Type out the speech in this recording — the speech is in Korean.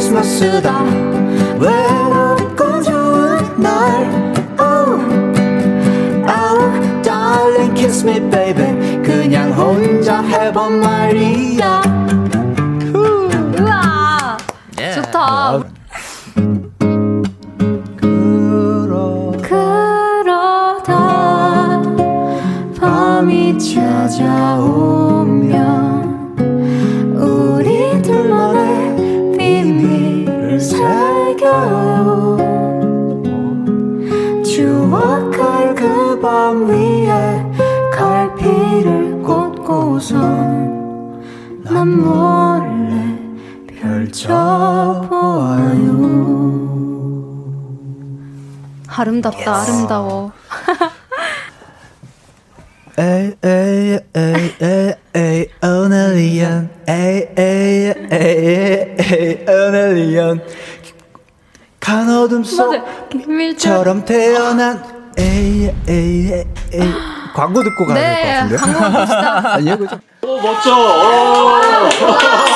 크리스마스다 외롭고 좋은 날 Darling kiss me baby 그냥 혼자 해본 말이야. 우와 좋다. 그러다 밤이 찾아오면 우리 둘만의 비밀을 새겨요. 추억할 그 밤 위에 갈피를 꽂고선 난 몰래 펼쳐보아요. 아름답다. yes. 아름다워. 에이 에이 에이 에이 에이 오늘이연 에이 에이 에이 에이 오늘이연 간어둠 속처럼 태어난 에이 에이 에이 광고 듣고 가야 될 것 같은데요? 광고 봅시다. 아니요 그죠? 오 멋져.